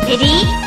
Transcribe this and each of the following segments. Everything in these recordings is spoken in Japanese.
レディー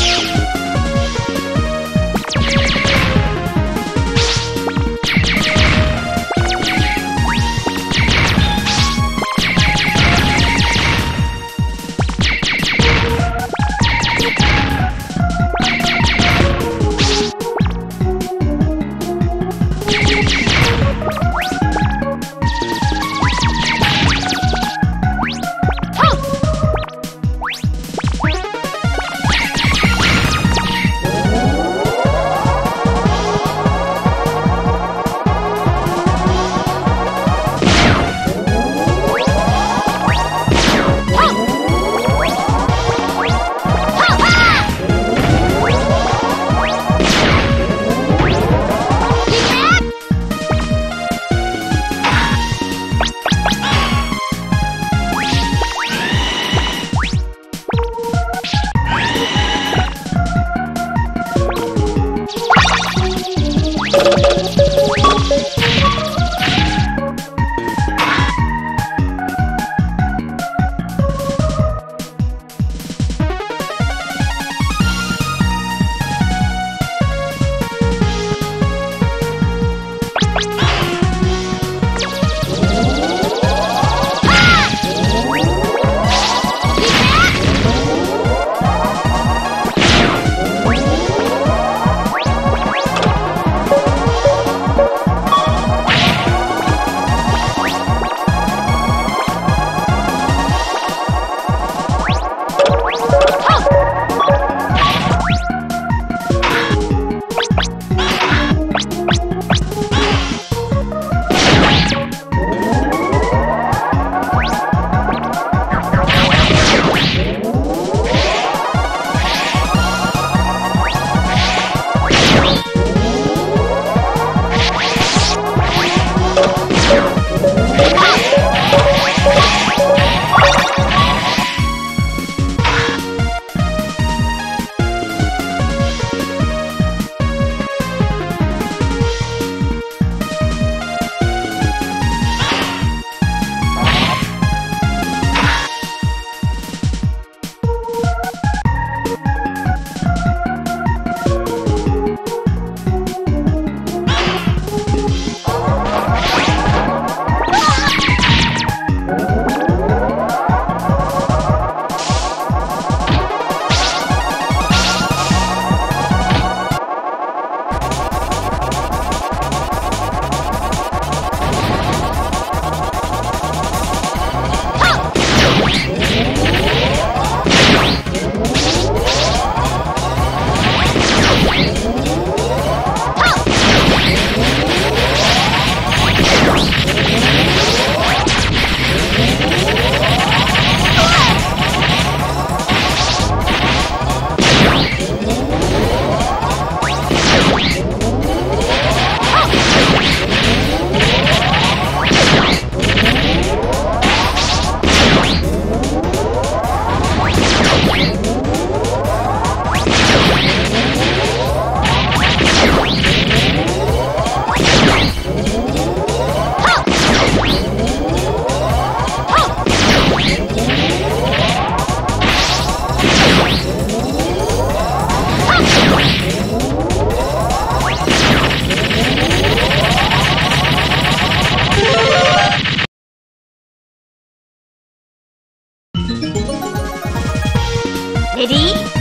レディー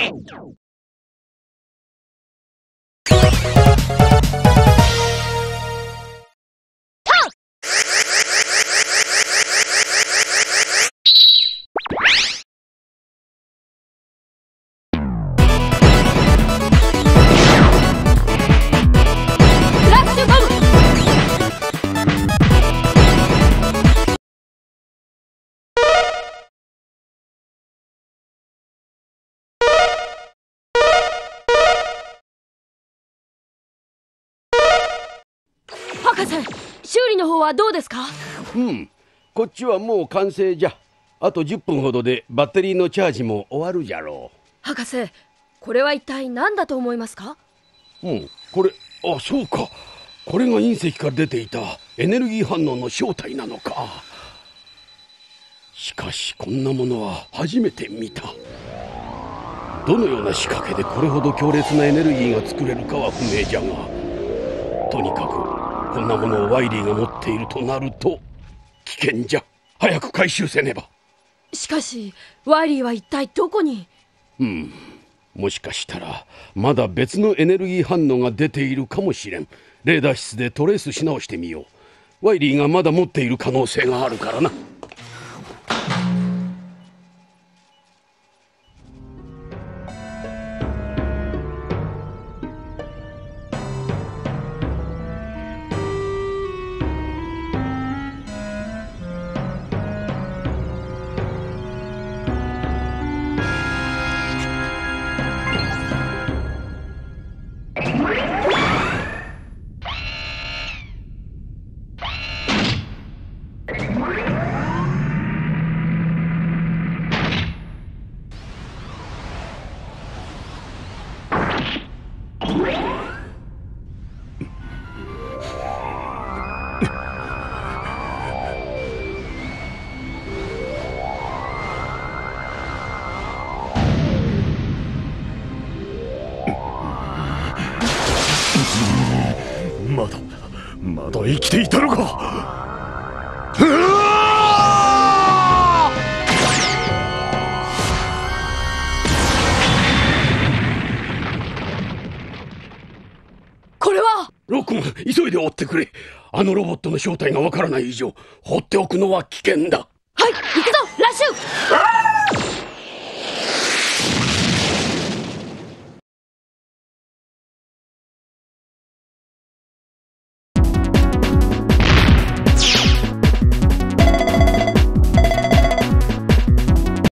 博士、修理の方はどうですか？ こっちはもう完成じゃ。あと10分ほどでバッテリーのチャージも終わるじゃろう。 博士、これは一体何だと思いますか？ これ、そうか。これが隕石から出ていたエネルギー反応の正体なのか。しかしこんなものは初めて見た。どのような仕掛けでこれほど強烈なエネルギーが作れるかは不明じゃが、とにかくこんなものをワイリーが持っているとなると危険じゃ。早く回収せねば。 しかしワイリーは一体どこに？ もしかしたらまだ別のエネルギー反応が出ているかもしれん。レーダー室でトレースし直してみよう。ワイリーがまだ持っている可能性があるからな。 まだ生きていたのか。 これは。 ロックマン、急いで追ってくれ。あのロボットの正体がわからない以上放っておくのは危険だ。 はい、行くぞ。